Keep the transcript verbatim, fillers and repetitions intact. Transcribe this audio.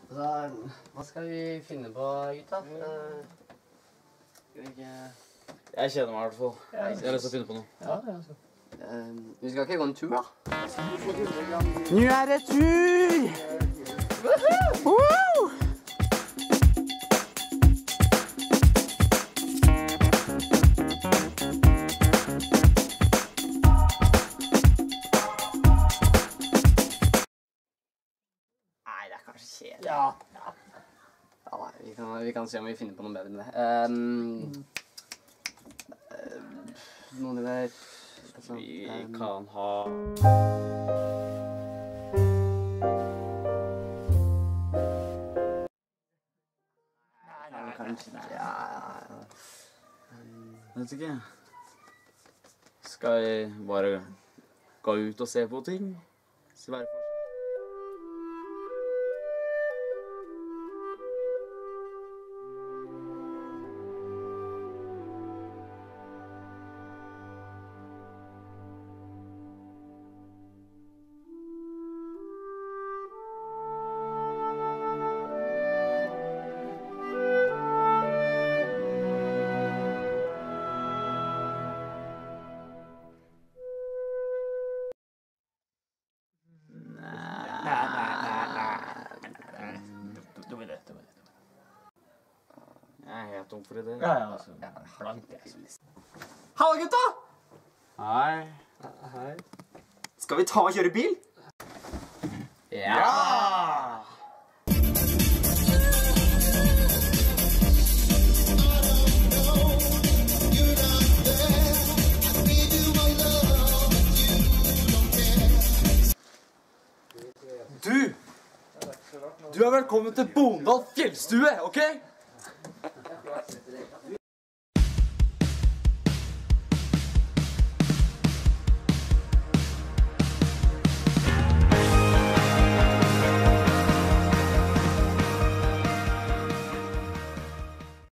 Da, hva skal vi finne på, gutta? Uh, skal vi ikke... Jeg kjeder meg i hvert fall. Jeg har lyst til å finne på noe. Ja, det er altså. Uh, vi skal ikke gå en tur, da? Nå er det tur! Woohoo! Nei, det er kanskje kjedelig. Ja. Ja, nei, vi kan, vi kan se om vi finner på noe bedre enn det. Um, uh, noen av dere... Altså, Vi um, kan ha... Nei, kanskje ikke. Ja, ja, ja. Um, Jeg vet ikke. Skal vi bare gå ut og se på ting? Sverre for Jeg er helt tom for det. Ja, ja, altså. Blankt, jeg. Hallo, gutta! Hei. Hei. Skal vi ta og kjøre bil? Ja! Du! Du er velkommen til Bondal fjellstue, ok?